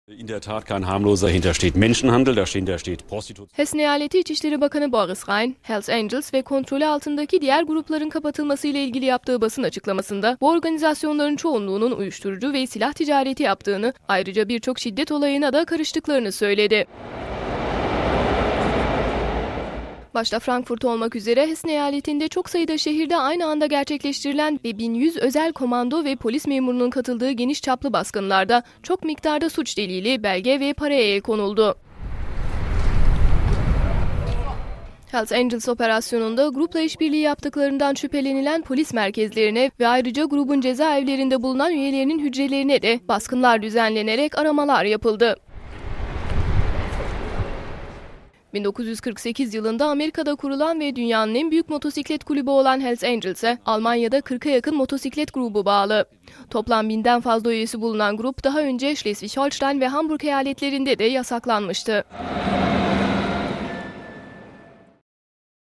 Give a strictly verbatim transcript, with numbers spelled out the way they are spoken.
In der Tat kein harmloser, hinter steht Menschenhandel, dahinter steht Prostitution. Hessen Eyaleti İçişleri Bakanı Boris Rhein, Hells Angels ve kontrolü altındaki diğer grupların kapatılmasıyla ilgili yaptığı basın açıklamasında bu organizasyonların çoğunluğunun uyuşturucu ve silah ticareti yaptığını, ayrıca birçok şiddet olayına da karıştıklarını söyledi. Başta Frankfurt olmak üzere Hessen eyaletinde çok sayıda şehirde aynı anda gerçekleştirilen ve bin yüz özel komando ve polis memurunun katıldığı geniş çaplı baskınlarda çok miktarda suç delili, belge ve paraya el konuldu. Hells Angels operasyonunda grupla işbirliği yaptıklarından şüphelenilen polis merkezlerine ve ayrıca grubun cezaevlerinde bulunan üyelerinin hücrelerine de baskınlar düzenlenerek aramalar yapıldı. bin dokuz yüz kırk sekiz yılında Amerika'da kurulan ve dünyanın en büyük motosiklet kulübü olan Hells Angels'e Almanya'da kırka yakın motosiklet grubu bağlı. Toplam binden fazla üyesi bulunan grup daha önce Schleswig-Holstein ve Hamburg eyaletlerinde de yasaklanmıştı.